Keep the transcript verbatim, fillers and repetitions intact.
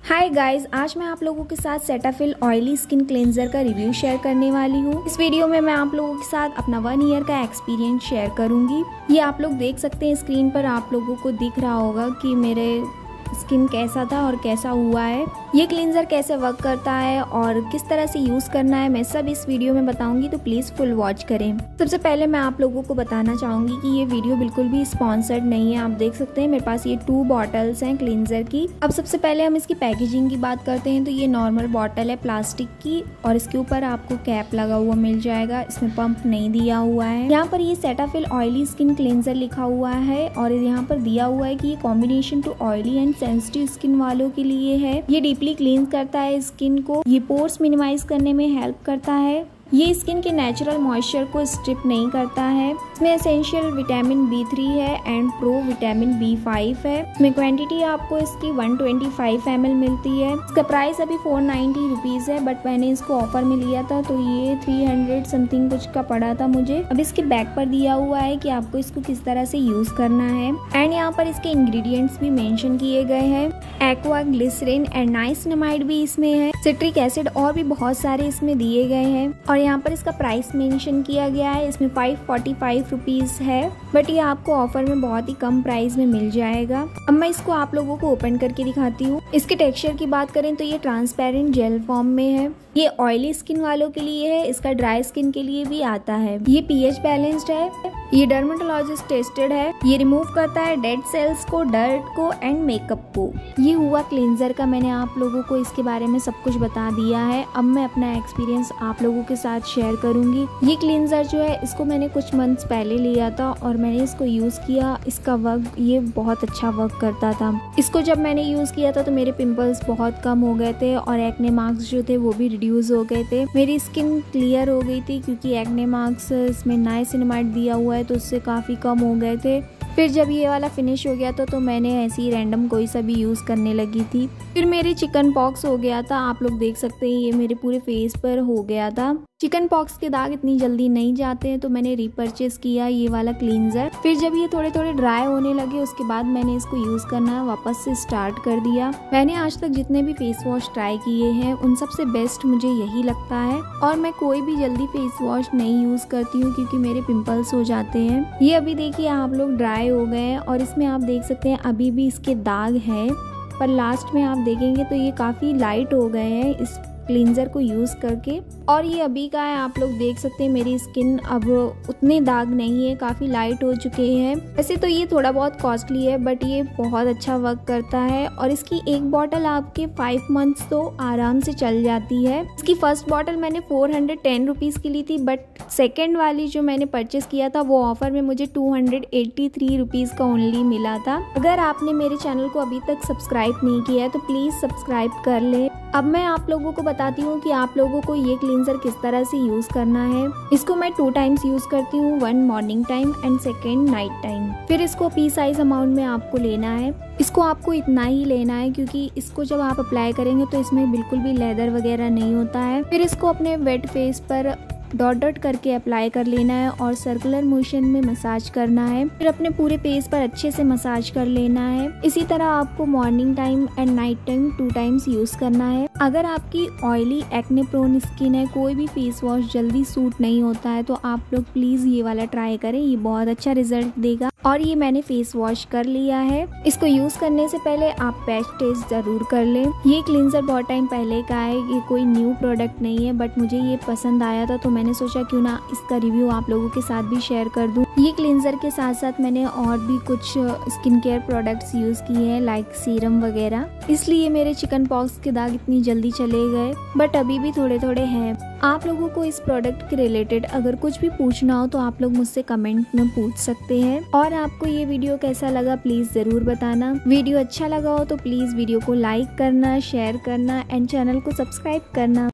Hi guys, आज मैं आप लोगों के साथ सेटाफिल ऑयली स्किन क्लेंजर का रिव्यू शेयर करने वाली हूँ। इस वीडियो में मैं आप लोगों के साथ अपना वन ईयर का एक्सपीरियंस शेयर करूंगी। ये आप लोग देख सकते हैं, स्क्रीन पर आप लोगों को दिख रहा होगा कि मेरे स्किन कैसा था और कैसा हुआ है, ये क्लींजर कैसे वर्क करता है और किस तरह से यूज करना है, मैं सब इस वीडियो में बताऊंगी, तो प्लीज फुल वॉच करें। सबसे पहले मैं आप लोगों को बताना चाहूंगी कि ये वीडियो बिल्कुल भी स्पॉन्सर्ड नहीं है। आप देख सकते हैं मेरे पास ये टू बॉटल्स हैं क्लींजर की। अब सबसे पहले हम इसकी पैकेजिंग की बात करते हैं, तो ये नॉर्मल बॉटल है प्लास्टिक की और इसके ऊपर आपको कैप लगा हुआ मिल जाएगा। इसमें पंप नहीं दिया हुआ है। यहाँ पर ये सेटाफिल ऑयली स्किन क्लींजर लिखा हुआ है और यहाँ पर दिया हुआ है कि ये combination to oily and sensitive skin वालों के लिए है। ये डीपली क्लीन करता है स्किन को, ये पोर्स मिनिमाइज करने में हेल्प करता है, ये स्किन के नेचुरल मॉइस्चर को स्ट्रिप नहीं करता है। इसमें एसेंशियल विटामिन बी थ्री है and pro vitamin B five है। इसमें क्वांटिटी आपको इसकी one twenty five M L मिलती है। इसका प्राइस अभी फोर नाइन्टी रुपीज है, बट मैंने इसको ऑफर में लिया था तो ये थ्री हंड्रेड समथिंग कुछ का पड़ा था मुझे। अब इसके बैक पर दिया हुआ है कि आपको इसको किस तरह से यूज करना है एंड यहाँ पर इसके इंग्रेडिएंट्स भी मेंशन किए गए हैं। एक्वा, ग्लिसरीन एंड नाइसिनामाइड भी इसमें है, सिट्रिक एसिड और भी बहुत सारे इसमें दिए गए हैं। और यहाँ पर इसका प्राइस मेंशन किया गया है, इसमें फाइव फोर्टी फाइव रुपीज है, बट ये आपको ऑफर में बहुत ही कम प्राइस में मिल जाएगा। अब मैं इसको आप लोगों को ओपन करके दिखाती हूँ। इसके टेक्सचर की बात करें तो ये ट्रांसपेरेंट जेल फॉर्म में है। ये ऑयली स्किन वालों के लिए है, इसका ड्राई स्किन के लिए भी आता है। ये पीएच बैलेंस्ड है, ये डर्मेटोलॉजिस्ट टेस्टेड है, ये रिमूव करता है डेड सेल्स को, डर्ट को एंड मेकअप को। ये हुआ क्लींजर का, मैंने आप लोगों को इसके बारे में सब कुछ बता दिया है। अब मैं अपना एक्सपीरियंस आप लोगों के साथ शेयर करूंगी। ये क्लींजर जो है इसको मैंने कुछ मंथ्स पहले लिया था और मैंने इसको यूज किया। इसका वर्क ये बहुत अच्छा वर्क करता था। इसको जब मैंने यूज किया था तो मेरे पिंपल्स बहुत कम हो गए थे और एक्ने मार्क्स जो थे वो भी रिड्यूस हो गए थे। मेरी स्किन क्लियर हो गई थी क्योंकि एक्ने मार्क्स इसमें नाइसिनामाइड दिया हुआ है तो उससे काफी कम हो गए थे। फिर जब ये वाला फिनिश हो गया था तो मैंने ऐसे ही रैंडम कोई सा भी यूज करने लगी थी। फिर मेरे चिकन पॉक्स हो गया था, आप लोग देख सकते हैं ये मेरे पूरे फेस पर हो गया था। चिकन पॉक्स के दाग इतनी जल्दी नहीं जाते हैं तो मैंने रिपर्चेस किया ये वाला क्लींजर। फिर जब ये थोड़े थोड़े ड्राई होने लगे उसके बाद मैंने इसको यूज करना वापस से स्टार्ट कर दिया। मैंने आज तक जितने भी फेस वॉश ट्राई किए हैं उन सबसे बेस्ट मुझे यही लगता है और मैं कोई भी जल्दी फेस वॉश नहीं यूज करती हूँ क्योंकि मेरे पिंपल्स हो जाते हैं। ये अभी देखिए आप लोग ड्राई हो गए हैं और इसमें आप देख सकते हैं अभी भी इसके दाग हैं, पर लास्ट में आप देखेंगे तो ये काफी लाइट हो गए हैं इस क्लींजर को यूज करके। और ये अभी का है, आप लोग देख सकते हैं मेरी स्किन अब उतने दाग नहीं है, काफी लाइट हो चुके हैं। वैसे तो ये थोड़ा बहुत कॉस्टली है बट ये बहुत अच्छा वर्क करता है और इसकी एक बॉटल आपके फाइव मंथ्स तो आराम से चल जाती है। इसकी फर्स्ट बॉटल मैंने फोर हंड्रेड टेन रुपीज की ली थी, बट सेकेंड वाली जो मैंने परचेस किया था वो ऑफर में मुझे two hundred eighty three rupees का ओनली मिला था। अगर आपने मेरे चैनल को अभी तक सब्सक्राइब नहीं किया है तो प्लीज सब्सक्राइब कर ले। अब मैं आप लोगों को बताती हूँ कि आप लोगों को ये क्लींजर किस तरह से यूज करना है। इसको मैं टू टाइम्स यूज करती हूँ, one morning time and second night time. फिर इसको पी साइज अमाउंट में आपको लेना है। इसको आपको इतना ही लेना है क्योंकि इसको जब आप अप्लाई करेंगे तो इसमें बिल्कुल भी लेदर वगैरह नहीं होता है। फिर इसको अपने वेट फेस पर डॉट डॉट करके अप्लाई कर लेना है और सर्कुलर मोशन में मसाज करना है। फिर अपने पूरे फेस पर अच्छे से मसाज कर लेना है। इसी तरह आपको morning time and night time two times use करना है। अगर आपकी ऑयली एक्ने प्रोन स्किन है, कोई भी फेस वॉश जल्दी सूट नहीं होता है, तो आप लोग प्लीज ये वाला ट्राई करें, ये बहुत अच्छा रिजल्ट देगा। और ये मैंने फेस वॉश कर लिया है। इसको यूज करने से पहले आप पैच टेस्ट जरूर कर लें। ये क्लींजर बहुत टाइम पहले का है, ये कोई न्यू प्रोडक्ट नहीं है, बट मुझे ये पसंद आया था तो मैंने सोचा क्यों ना इसका रिव्यू आप लोगों के साथ भी शेयर कर दूं। ये क्लींजर के साथ साथ मैंने और भी कुछ स्किन केयर प्रोडक्ट्स यूज किए हैं लाइक सीरम वगैरह, इसलिए मेरे चिकन पॉक्स के दाग इतनी जल्दी चले गए, बट अभी भी थोड़े थोड़े हैं। आप लोगों को इस प्रोडक्ट के रिलेटेड अगर कुछ भी पूछना हो तो आप लोग मुझसे कमेंट में पूछ सकते हैं। और आपको ये वीडियो कैसा लगा प्लीज जरूर बताना। वीडियो अच्छा लगा हो तो प्लीज वीडियो को लाइक करना, शेयर करना एंड चैनल को सब्सक्राइब करना।